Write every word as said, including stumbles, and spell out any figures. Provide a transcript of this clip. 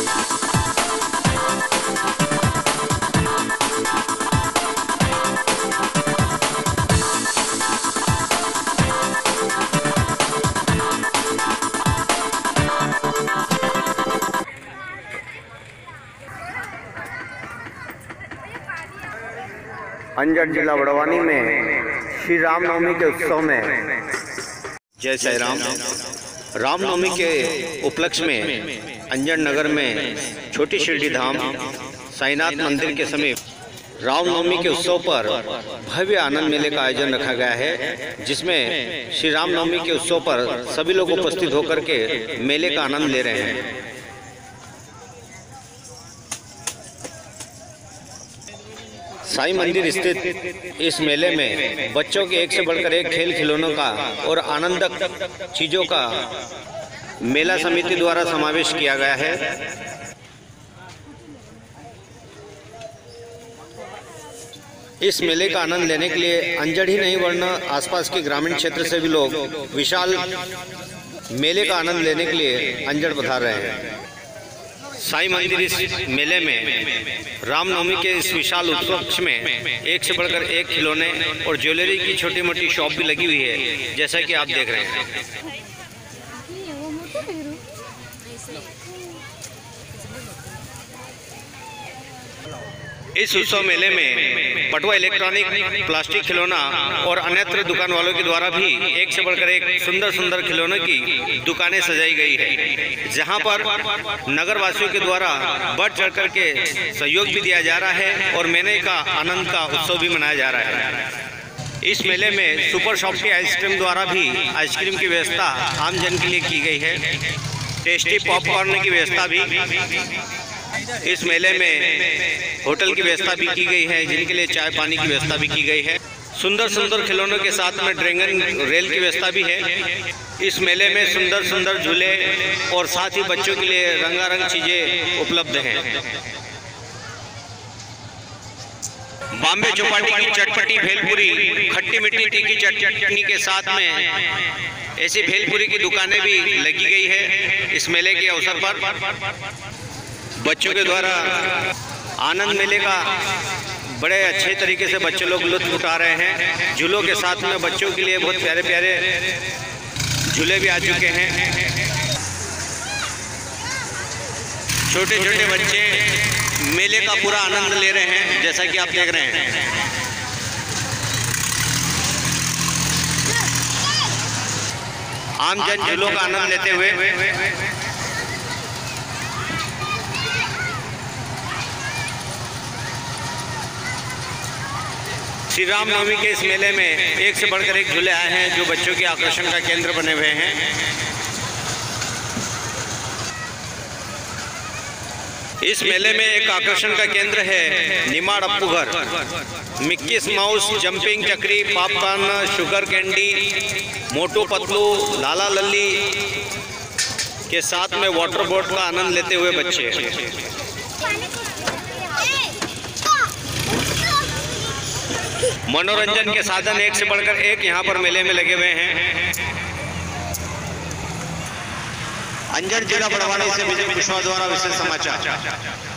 अंजड़ जिला बड़वानी में श्री रामनवमी के उत्सव में जय साई राम। रामनवमी के उपलक्ष्य में अंजड़ नगर में छोटी शिरडी धाम साईनाथ मंदिर के समीप रामनवमी के उत्सव पर भव्य आनंद मेले का आयोजन रखा गया है, जिसमें श्री रामनवमी के उत्सव पर सभी लोग उपस्थित होकर के मेले का आनंद ले रहे हैं। साई मंदिर स्थित इस मेले में बच्चों के एक से बढ़कर एक खेल खिलौनों का और आनंदक चीजों का मेला समिति द्वारा समावेश किया गया है। इस मेले का आनंद लेने के लिए अंजड़ ही नहीं वरना आसपास के ग्रामीण क्षेत्र से भी लोग विशाल मेले का आनंद लेने के लिए अंजड़ पधार रहे हैं। साई मंदिर इस मेले में रामनवमी के इस विशाल उत्सव में एक से बढ़कर एक खिलौने और ज्वेलरी की छोटी मोटी शॉप भी लगी हुई है, जैसा कि आप देख रहे हैं। इस उत्सव मेले में पटवा इलेक्ट्रॉनिक, प्लास्टिक खिलौना और अन्यत्र दुकान वालों के द्वारा भी एक से बढ़कर एक सुंदर सुंदर खिलौनों की दुकानें सजाई गई है, जहां पर नगर वासियों के द्वारा बढ़ चढ़ कर के सहयोग भी दिया जा रहा है और मेले का आनंद का उत्सव भी मनाया जा रहा है। इस मेले में सुपर सॉफ्टी आइसक्रीम द्वारा भी आइसक्रीम की व्यवस्था आम जन के लिए की गई है। टेस्टी पॉपकॉर्न की व्यवस्था भी इस मेले में होटल की व्यवस्था भी की गई है, जिनके लिए चाय पानी की व्यवस्था भी की गई है। सुंदर सुंदर खिलौनों के साथ में ड्रैगन रेल की व्यवस्था भी है। इस मेले में सुंदर सुंदर झूले और साथ ही बच्चों के लिए रंगारंग चीजें उपलब्ध हैं। बॉम्बे चौपाटी की चटपटी भेलपुरी, खट्टी मीठी तीखी चटनी के साथ में ऐसी भेलपुरी की दुकानें भी लगी गई है। इस मेले के अवसर पर बच्चों के द्वारा आनंद मेले का बड़े अच्छे तरीके से बच्चे लोग लुत्फ उठा रहे हैं। झूलों के साथ में बच्चों के लिए बहुत प्यारे प्यारे झूले भी आ चुके हैं। छोटे छोटे बच्चे मेले का पूरा आनंद ले रहे हैं, जैसा कि आप देख रहे हैं। आम जन झूलों का आनंद लेते हुए श्री रामनवमी के इस मेले में एक से बढ़कर एक झूले आए हैं, जो बच्चों के आकर्षण का केंद्र बने हुए हैं। इस मेले में एक आकर्षण का केंद्र है Nimar Appu Ghar, Mickey Mouse, jumping चक्री, popcorn, sugar candy, Motu Patlu, Lala Lalli के साथ में वाटर बोर्ड का आनंद लेते हुए बच्चे। मनोरंजन के साधन एक से बढ़कर एक यहाँ पर मेले में लगे हुए हैं। अंजड़ जिला बड़वानी से विजय कुशवाहा द्वारा विशेष समाचार।